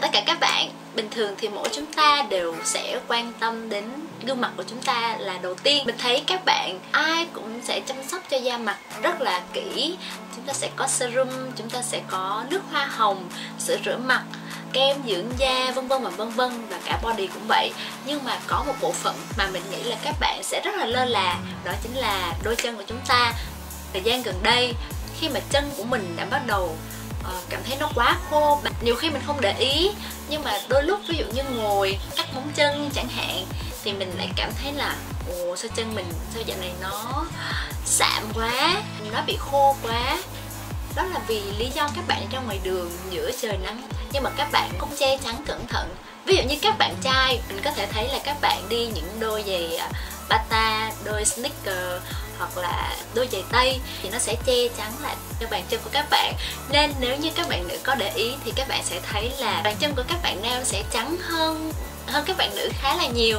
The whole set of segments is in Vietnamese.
tất cả các bạn. Bình thường thì mỗi chúng ta đều sẽ quan tâm đến gương mặt của chúng ta là đầu tiên. Mình thấy các bạn ai cũng sẽ chăm sóc cho da mặt rất là kỹ. Chúng ta sẽ có serum, chúng ta sẽ có nước hoa hồng, sữa rửa mặt, kem dưỡng da, vân vân và vân vân, và cả body cũng vậy. Nhưng mà có một bộ phận mà mình nghĩ là các bạn sẽ rất là lơ là, đó chính là đôi chân của chúng ta. Thời gian gần đây, khi mà chân của mình đã bắt đầu cảm thấy nó quá khô, nhiều khi mình không để ý, nhưng mà đôi lúc ví dụ như ngồi cắt móng chân chẳng hạn, thì mình lại cảm thấy là ồ, sao chân mình sao dạo này nó sạm quá, nó bị khô quá. Đó là vì lý do các bạn ra ngoài đường giữa trời nắng nhưng mà các bạn không che chắn cẩn thận. Ví dụ như các bạn trai, mình có thể thấy là các bạn đi những đôi giày bata, đôi sneaker hoặc là đôi giày tây thì nó sẽ che chắn lại cho bàn chân của các bạn. Nên nếu như các bạn nữ có để ý thì các bạn sẽ thấy là bàn chân của các bạn nam sẽ trắng hơn các bạn nữ khá là nhiều.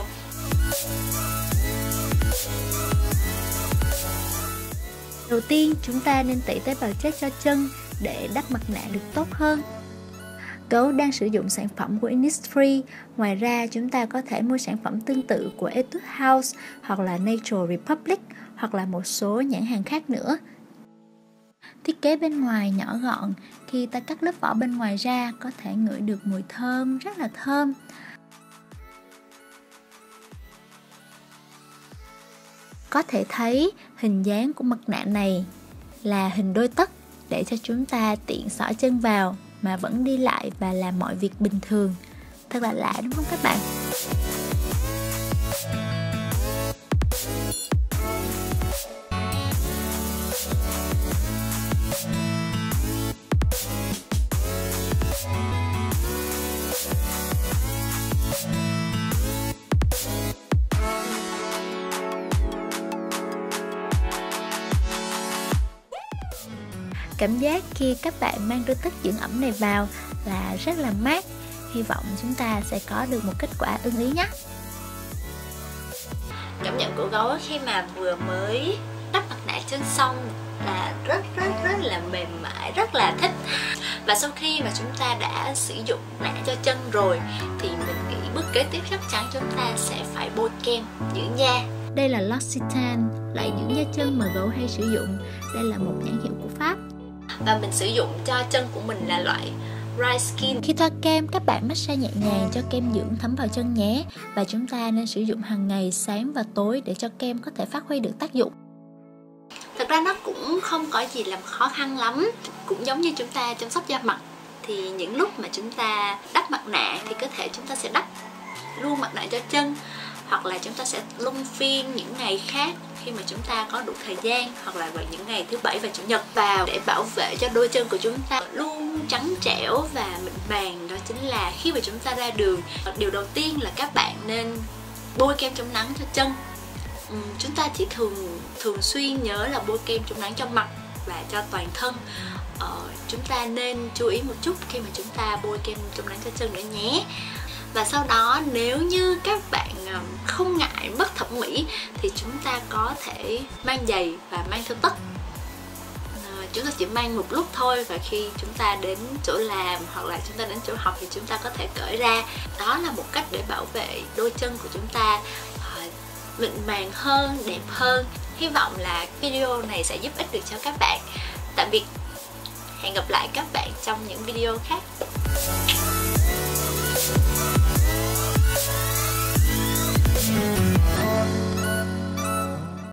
Đầu tiên, chúng ta nên tẩy tế bào chết cho chân để đắp mặt nạ được tốt hơn. Gấu đang sử dụng sản phẩm của Innisfree. Ngoài ra, chúng ta có thể mua sản phẩm tương tự của Etude House hoặc là Natural Republic hoặc là một số nhãn hàng khác nữa. Thiết kế bên ngoài nhỏ gọn, khi ta cắt lớp vỏ bên ngoài ra có thể ngửi được mùi thơm rất là thơm. Có thể thấy hình dáng của mặt nạ này là hình đôi tất để cho chúng ta tiện xỏ chân vào mà vẫn đi lại và làm mọi việc bình thường. Thật là lạ đúng không các bạn? Cảm giác khi các bạn mang đôi tất dưỡng ẩm này vào là rất là mát. Hy vọng chúng ta sẽ có được một kết quả ưng ý nhé. Cảm nhận của gấu khi mà vừa mới đắp mặt nạ chân xong là rất là mềm mại, rất là thích. Và sau khi mà chúng ta đã sử dụng nạ cho chân rồi thì mình nghĩ bước kế tiếp chắc chắn chúng ta sẽ phải bôi kem dưỡng da. Đây là L'Occitane, loại dưỡng da chân mà gấu hay sử dụng. Đây là một nhãn hiệu của Pháp. Và mình sử dụng cho chân của mình là loại Dry Skin. Khi thoa kem, các bạn massage nhẹ nhàng cho kem dưỡng thấm vào chân nhé. Và chúng ta nên sử dụng hàng ngày sáng và tối để cho kem có thể phát huy được tác dụng. Thật ra nó cũng không có gì làm khó khăn lắm. Cũng giống như chúng ta chăm sóc da mặt, thì những lúc mà chúng ta đắp mặt nạ thì có thể chúng ta sẽ đắp luôn mặt nạ cho chân, hoặc là chúng ta sẽ luân phiên những ngày khác khi mà chúng ta có đủ thời gian, hoặc là vào những ngày thứ Bảy và Chủ nhật vào, để bảo vệ cho đôi chân của chúng ta luôn trắng trẻo và mịn màng. Đó chính là khi mà chúng ta ra đường, điều đầu tiên là các bạn nên bôi kem chống nắng cho chân. Chúng ta chỉ thường xuyên nhớ là bôi kem chống nắng cho mặt và cho toàn thân. Chúng ta nên chú ý một chút khi mà chúng ta bôi kem chống nắng cho chân nữa nhé. Và sau đó nếu như các bạn không ngại mất thẩm mỹ thì chúng ta có thể mang giày và mang theo tất. Chúng ta chỉ mang một lúc thôi, và khi chúng ta đến chỗ làm hoặc là chúng ta đến chỗ học thì chúng ta có thể cởi ra. Đó là một cách để bảo vệ đôi chân của chúng ta mịn màng hơn, đẹp hơn. Hy vọng là video này sẽ giúp ích được cho các bạn. Tạm biệt, hẹn gặp lại các bạn trong những video khác.